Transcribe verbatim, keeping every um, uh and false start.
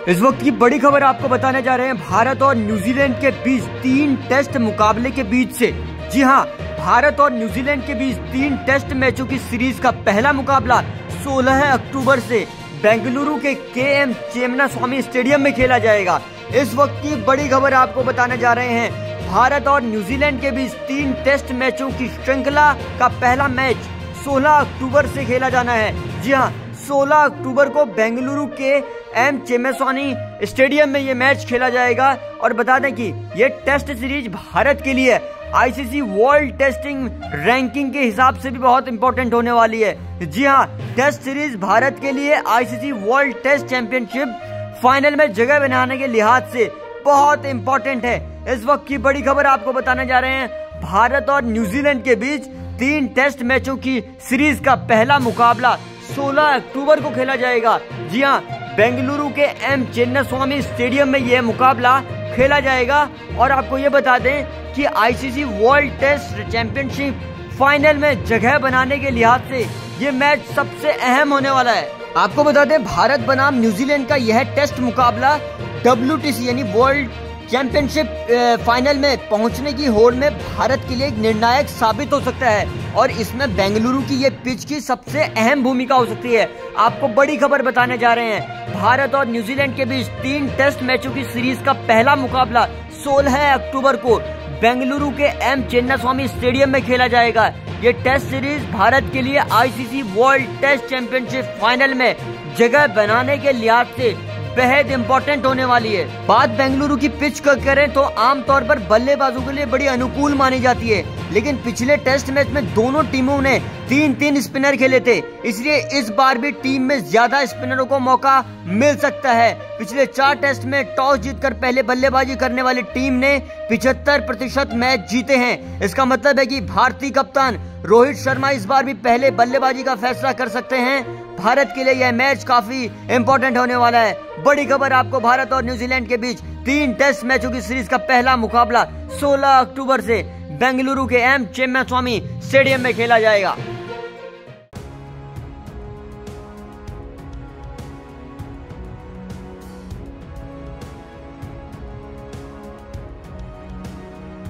इस वक्त की बड़ी खबर आपको बताने जा रहे हैं भारत और न्यूजीलैंड के बीच तीन टेस्ट मुकाबले के बीच से। जी हां, भारत और न्यूजीलैंड के बीच तीन टेस्ट मैचों की सीरीज का पहला मुकाबला सोलह अक्टूबर से बेंगलुरु के के एम चिन्नास्वामी स्टेडियम में खेला जाएगा। इस वक्त की बड़ी खबर आपको बताने जा रहे हैं भारत और न्यूजीलैंड के बीच तीन टेस्ट मैचों की श्रृंखला का पहला मैच सोलह अक्टूबर से खेला जाना है। जी हाँ, सोलह अक्टूबर को बेंगलुरु के एम चिन्नास्वामी स्टेडियम में ये मैच खेला जाएगा। और बता दें कि ये टेस्ट सीरीज भारत के लिए आईसीसी वर्ल्ड टेस्टिंग रैंकिंग के हिसाब से भी बहुत इंपॉर्टेंट होने वाली है। जी हाँ, टेस्ट सीरीज भारत के लिए ICC World Test Championship final में जगह बनाने के लिहाज से बहुत इंपॉर्टेंट है। इस वक्त की बड़ी खबर आपको बताने जा रहे हैं भारत और न्यूजीलैंड के बीच तीन टेस्ट मैचों की सीरीज का पहला मुकाबला सोलह अक्टूबर को खेला जाएगा। जी हाँ, बेंगलुरु के एम चिन्नास्वामी स्टेडियम में यह मुकाबला खेला जाएगा। और आपको ये बता दें कि ICC World Test Championship final में जगह बनाने के लिहाज से ये मैच सबसे अहम होने वाला है। आपको बता दें भारत बनाम न्यूजीलैंड का यह टेस्ट मुकाबला डब्ल्यूटीसी यानी वर्ल्ड चैंपियनशिप फाइनल में पहुंचने की होड़ में भारत के लिए एक निर्णायक साबित हो सकता है। और इसमें बेंगलुरु की ये पिच की सबसे अहम भूमिका हो सकती है। आपको बड़ी खबर बताने जा रहे हैं भारत और न्यूजीलैंड के बीच तीन टेस्ट मैचों की सीरीज का पहला मुकाबला सोलह अक्टूबर को बेंगलुरु के एम चिन्नास्वामी स्टेडियम में खेला जाएगा। ये टेस्ट सीरीज भारत के लिए ICC World Test Championship final में जगह बनाने के लिहाज से बेहद इंपॉर्टेंट होने वाली है। बात बेंगलुरु की पिच का करें तो आमतौर पर बल्लेबाजों के लिए बड़ी अनुकूल मानी जाती है, लेकिन पिछले टेस्ट मैच में दोनों टीमों ने तीन तीन स्पिनर खेले थे, इसलिए इस बार भी टीम में ज्यादा स्पिनरों को मौका मिल सकता है। पिछले चार टेस्ट में टॉस जीतकर पहले बल्लेबाजी करने वाली टीम ने पिछहत्तर प्रतिशत मैच जीते हैं। इसका मतलब है कि भारतीय कप्तान रोहित शर्मा इस बार भी पहले बल्लेबाजी का फैसला कर सकते हैं। भारत के लिए यह मैच काफी इंपॉर्टेंट होने वाला है। बड़ी खबर आपको भारत और न्यूजीलैंड के बीच तीन टेस्ट मैचों की सीरीज का पहला मुकाबला सोलह अक्टूबर से बेंगलुरु के एम चिन्नास्वामी स्टेडियम में खेला जाएगा।